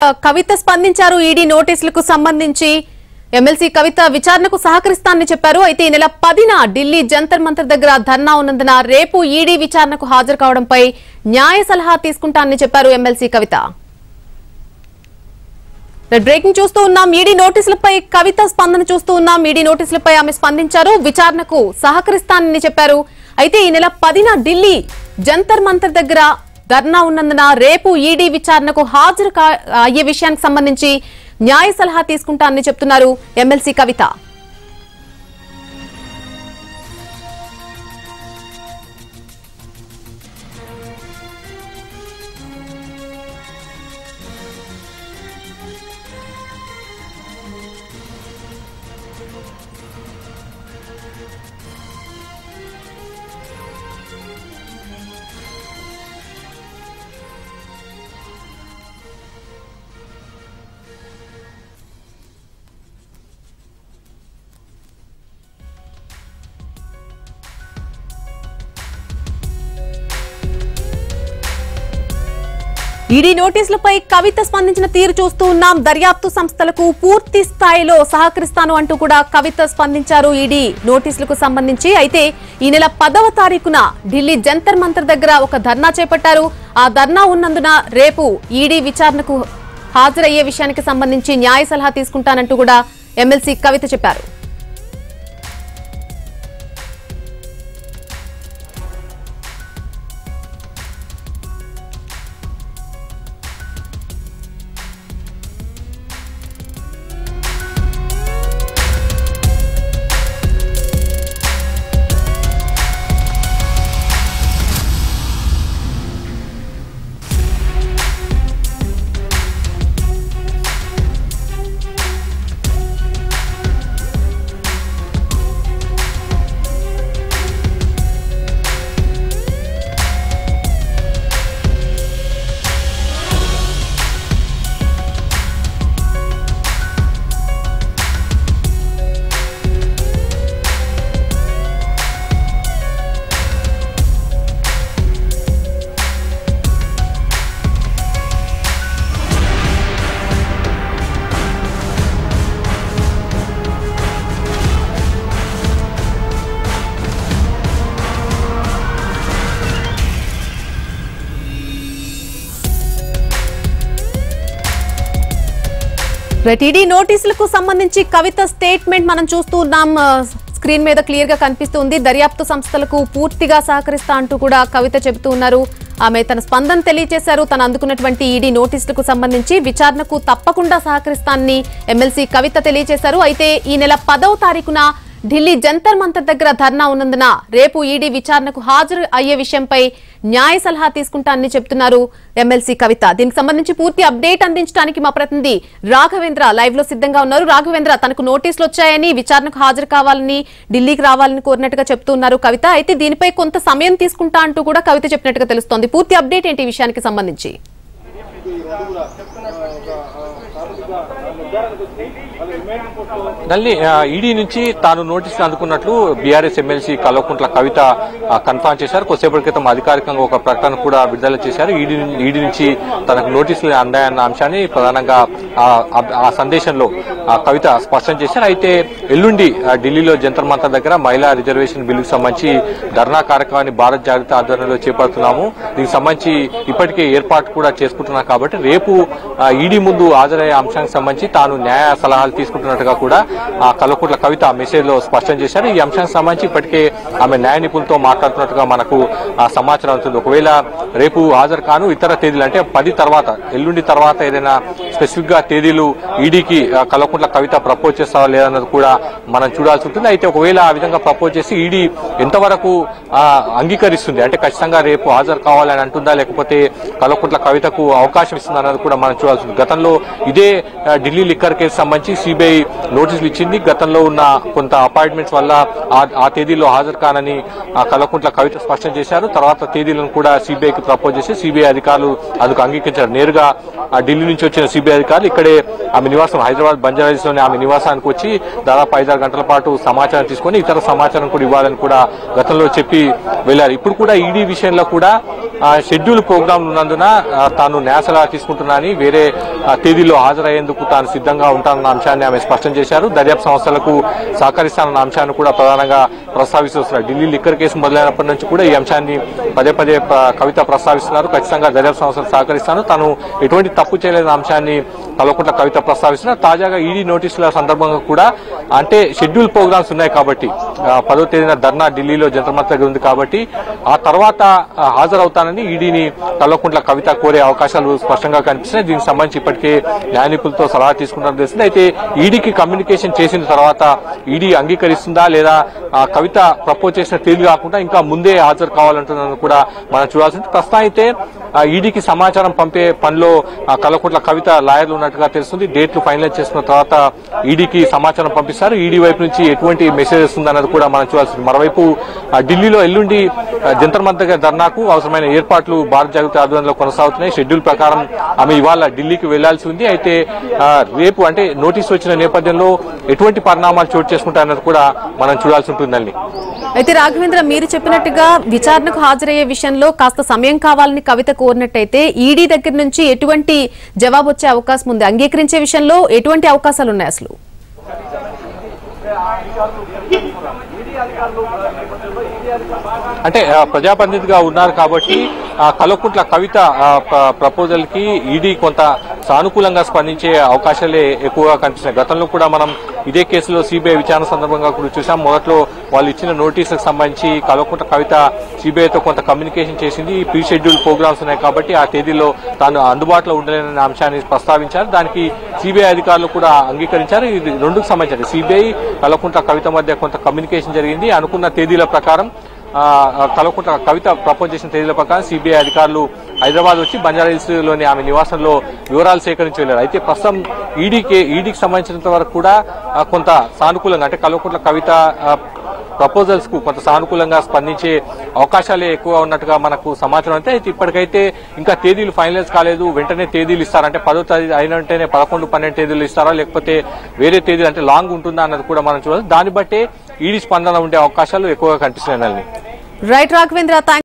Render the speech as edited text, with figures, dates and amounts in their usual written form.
కవిత స్పందించారు ఈడీ నోటీసులకు సంబంధించి ఎమ్మెల్సీ కవిత విచారణకు సహకరిస్తానని చెప్పారు. అయితే ఈ నెల 10న ఢిల్లీ జంతర్ మంతర్ దగ్గర ధర్నా ఉన్నందున రేపు ఈడీ విచారణకు హాజరు కావడంపై న్యాయ సలహా తీసుకుంటానని చెప్పారు ఎమ్మెల్సీ కవిత. బ్రేకింగ్ చూస్తూ ఉన్నాం. ఈడీ నోటీసులపై కవిత స్పందన చూస్తూ ఉన్నాం. ఈడీ నోటీసులపై ఆమె స్పందించారు, విచారణకు సహకరిస్తానని చెప్పారు. అయితే ఈ నెల 10న ఢిల్లీ జంతర్ మంతర్ దగ్గర ధర్నా ఉన్నందున రేపు ఈడీ విచారణకు హాజరు అయ్యే విషయానికి సంబంధించి న్యాయ సలహా తీసుకుంటానని చెప్తున్నారు ఎమ్మెల్సీ కవిత. ఈడీ నోటీసులపై కవిత స్పందించిన తీరు చూస్తూ ఉన్నాం. దర్యాప్తు సంస్థలకు పూర్తి స్థాయిలో సహకరిస్తాను అంటూ కూడా కవిత స్పందించారు ఈడీ నోటీసులకు సంబంధించి. అయితే ఈ నెల 10వ తారీఖున ఢిల్లీ జంతర్ మంతర్ దగ్గర ఒక ధర్నా చేపట్టారు. ఆ ధర్నా ఉన్నందున రేపు ఈడీ విచారణకు హాజరయ్యే విషయానికి సంబంధించి న్యాయ సలహా తీసుకుంటానంటూ కూడా ఎమ్మెల్సీ కవిత చెప్పారు. ఈడీ నోటీసులకు సంబంధించి కవిత స్టేట్మెంట్ మనం చూస్తూ ఉన్నాం. స్క్రీన్ మీద క్లియర్ గా కనిపిస్తుంది. దర్యాప్తు సంస్థలకు పూర్తిగా సహకరిస్తా అంటూ కూడా కవిత చెబుతూ ఉన్నారు. ఆమె తన స్పందన తెలియజేశారు. తను అందుకున్నటువంటి ఈడీ నోటీసులకు సంబంధించి విచారణకు తప్పకుండా సహకరిస్తానని ఎమ్మెల్సీ కవిత తెలియజేశారు. అయితే ఈ నెల 10వ తారీఖున ఢిల్లీ జంతర్ మంతర్ దగ్గర ధర్నా ఉన్నందున రేపు ఈడీ విచారణకు హాజరు అయ్యే విషయంపై న్యాయ సలహా తీసుకుంటానని చెప్తున్నారు ఎమ్మెల్సీ కవిత. దీనికి సంబంధించి పూర్తి అప్డేట్ అందించడానికి మా ప్రతినిధి రాఘవేంద్ర లైవ్ లో సిద్ధంగా ఉన్నారు. రాఘవేంద్ర, తనకు నోటీసులు వచ్చాయని, విచారణకు హాజరు కావాలని, ఢిల్లీకి రావాలని కోరినట్టుగా చెప్తున్నారు కవిత. అయితే దీనిపై కొంత సమయం తీసుకుంటా అంటూ కూడా కవిత చెప్పినట్టుగా తెలుస్తోంది. పూర్తి అప్డేట్ ఏంటి ఈ విషయానికి సంబంధించి? నల్లి ఈడీ నుంచి తాను నోటీసులు అందుకున్నట్లు BRS MLC Kalvakuntla Kavitha confirm చేశారు. కొద్దిసేపటి క్రితం అధికారికంగా ఒక ప్రకటన కూడా విడుదల చేశారు. ఈడీ నుంచి తనకు నోటీసులు అందాయన్న అంశాన్ని ప్రధానంగా ఆ సందేశంలో కవిత స్పష్టం చేశారు. అయితే ఎల్లుండి ఢిల్లీలో జంతర్ మంతర్ దగ్గర మహిళా రిజర్వేషన్ బిల్లుకు సంబంధించి ధర్నా కార్యక్రమాన్ని భారత్ జాగృతి ఆధ్వర్యంలో చేపడుతున్నాము. దీనికి సంబంధించి ఇప్పటికే ఏర్పాటు కూడా చేసుకుంటున్నాం కాబట్టి రేపు ఈడీ ముందు హాజరయ్యే అంశానికి సంబంధించి తాను న్యాయ సలహాలు తీసుకుంటున్నట్టుగా కూడా కల్వకుంట్ల కవిత మెసేజ్ లో స్పష్టం చేశారు. ఈ అంశానికి సంబంధించి ఇప్పటికే ఆమె న్యాయ నిపుణులతో మాట్లాడుతున్నట్టుగా మనకు సమాచారం అవుతుంది. ఒకవేళ రేపు హాజరు కాను ఇతర తేదీలు అంటే 10 తర్వాత, ఎల్లుండి తర్వాత ఏదైనా స్పెసిఫిక్ గా తేదీలు ఈడీకి కల్వకుంట్ల కవిత ప్రపోజ్ చేస్తావా లేదన్నది కూడా మనం చూడాల్సి ఉంటుంది. అయితే ఒకవేళ ఆ విధంగా ప్రపోజ్ చేసి ఈడీ ఎంతవరకు అంగీకరిస్తుంది, అంటే ఖచ్చితంగా రేపు హాజరు కావాలని అంటుందా, లేకపోతే కల్వకుంట్ల కవితకు అవకాశం ఇస్తుందా అన్నది కూడా మనం చూడాల్సి ఉంటుంది. గతంలో ఇదే ఢిల్లీ లిక్కర్ కేసు సంబంధించి సిబిఐ నోటీసులు ఇచ్చింది. గతంలో ఉన్న కొంత అపాయింట్మెంట్స్ వల్ల ఆ తేదీలో హాజరు కానని కల్వకుంట్ల కవిత స్పష్టం చేశారు. తర్వాత తేదీలను కూడా సిబిఐకి ఈడీకి ప్రపోజ్ చేసి సిబిఐ అధికారులు అందుకు అంగీకరించారు. నేరుగా ఢిల్లీ నుంచి వచ్చిన సిబిఐ అధికారులు ఇక్కడే ఆమె నివాసం హైదరాబాద్ బంజారాహిల్స్ లోని ఆమె నివాసానికి వచ్చి దాదాపు 5-6 గంటల పాటు సమాచారం తీసుకొని ఇతర సమాచారం కూడా ఇవ్వాలని కూడా గతంలో చెప్పి వెళ్లారు. ఇప్పుడు కూడా ఈడీ విషయంలో కూడా షెడ్యూల్ ప్రోగ్రాంలు ఉన్నందున తాను న్యాసలా తీసుకుంటున్నానని వేరే తేదీలో హాజరయ్యేందుకు తాను సిద్ధంగా ఉంటానన్న అంశాన్ని ఆమె స్పష్టం చేశారు. దర్యాప్తు సంస్థలకు సహకరిస్తానన్న అంశాన్ని కూడా ప్రధానంగా ప్రస్తావిస్తూ వస్తున్నారు. ఢిల్లీ లిక్కర్ కేసు మొదలైనప్పటి నుంచి కూడా ఈ అంశాన్ని పదే పదే కవిత ప్రస్తావిస్తున్నారు. ఖచ్చితంగా దర్యాప్తు సంస్థలకు సహకరిస్తాను, తాను ఎటువంటి తప్పు చేయలేని అంశాన్ని కల్వకుంట్ల కవిత ప్రస్తావిస్తున్నారు. తాజాగా ఈడీ నోటీసుల సందర్భంగా కూడా అంటే షెడ్యూల్ ప్రోగ్రామ్స్ ఉన్నాయి కాబట్టి 10వ తేదీన ధర్నా ఢిల్లీలో జంతర్ మంతర్ దగ్గర ఉంది కాబట్టి ఆ తర్వాత హాజరవుతానని ఈడీని కల్వకుంట్ల కవిత కోరే అవకాశాలు స్పష్టంగా కనిపిస్తున్నాయి. దీనికి సంబంధించి ఇప్పటికే న్యాయ నిపుణులతో సలహా తీసుకుంటారని తెలిసింది. అయితే ఈడీకి కమ్యూనికేషన్ చేసిన తర్వాత ఈడీ అంగీకరిస్తుందా లేదా కవిత ప్రపోజ్ చేసిన తేదీ కాకుండా ఇంకా ముందే హాజరు కావాలంటున్నది కూడా మనం చూడాల్సి ఉంటుంది. ప్రస్తుతం అయితే ఈడీకి సమాచారం పంపే పనిలో కల్వకుంట్ల కవిత లాయర్లు ఉన్నట్టుగా తెలుస్తుంది. డేట్లు ఫైనలైజ్ చేసుకున్న తర్వాత ఈడీకి సమాచారం పంపిస్తారు. ఈడీ వైపు నుంచి ఎటువంటి మెసేజ్ వస్తుంది అన్నది కూడా మనం చూడాల్సింది. మరోవైపు ఢిల్లీలో ఎల్లుండి జంతర్ మంతర్ ధర్నాకు అవసరమైన ఏర్పాట్లు భారత జాగృతి ఆధ్వర్యంలో కొనసాగుతున్నాయి. షెడ్యూల్ ప్రకారం ఆమె ఇవాళ ఢిల్లీకి వెళ్లాల్సి ఉంది. అయితే రేపు అంటే నోటీసు వచ్చిన నేపథ్యంలో ఎటువంటి పరిణామాలు చోటు చేసుకుంటారన్నది కూడా మనం చూడాల్సి ఉంటుందండి. అయితే రాఘవేంద్ర, మీరు చెప్పినట్టుగా విచారణకు హాజరయ్యే విషయంలో కాస్త సమయం కావాలని కవిత కోరినట్టయితే ఈడీ దగ్గర నుంచి ఎటువంటి జవాబు వచ్చే అవకాశం ఉంది? అంగీకరించే విషయంలో ఎటువంటి అవకాశాలు ఉన్నాయి అసలు? అంటే ప్రజాప్రతినిధిగా ఉన్నారు కాబట్టి కల్వకుంట్ల కవిత ప్రపోజల్ కి ఈడీ కొంత సానుకూలంగా స్పందించే అవకాశాలే ఎక్కువగా కనిపిస్తున్నాయి. గతంలో కూడా మనం ఇదే కేసులో సిబిఐ విచారణ సందర్భంగా కూడా చూసాం. మొదట్లో వాళ్ళు ఇచ్చిన నోటీసులకు సంబంధించి కల్వకుంట్ల కవిత సిబిఐతో కొంత కమ్యూనికేషన్ చేసింది. ప్రీ షెడ్యూల్ ప్రోగ్రామ్స్ ఉన్నాయి కాబట్టి ఆ తేదీలో తాను అందుబాటులో ఉండలేనన్న అంశాన్ని ప్రస్తావించారు. దానికి సిబిఐ అధికారులు కూడా అంగీకరించారు. ఇది రెండుకు సంబంధించి సిబిఐ కల్వకుంట్ల కవిత మధ్య కొంత కమ్యూనికేషన్ జరిగింది. అనుకున్న తేదీల ప్రకారం కల్వకుంట్ల కవిత ప్రపోజ్ చేసిన తేదీల ప్రకారం సిబిఐ అధికారులు హైదరాబాద్ వచ్చి బంజారాహిల్స్ లోని ఆమె నివాసంలో వివరాలు సేకరించి వెళ్లారు. అయితే ప్రస్తుతం ఈడీకి సంబంధించినంత వరకు కూడా కొంత సానుకూలంగా అంటే కల్వకుంట్ల కవిత ప్రపోజల్స్ కు కొంత సానుకూలంగా స్పందించే అవకాశాలే ఎక్కువ ఉన్నట్టుగా మనకు సమాచారం. అయితే ఇప్పటికైతే ఇంకా తేదీలు ఫైనలైజ్ కాలేదు. వెంటనే తేదీలు ఇస్తారంటే 10వ తేదీ అయిన వెంటనే 11, 12 తేదీలు ఇస్తారా లేకపోతే వేరే తేదీలు అంటే లాంగ్ ఉంటుందా అన్నది కూడా మనం చూడాలి. దాన్ని బట్టే ఈడీ స్పందన ఉండే అవకాశాలు ఎక్కువగా కనిపిస్తున్నాయి. రైట్ రాఘవేంద్ర.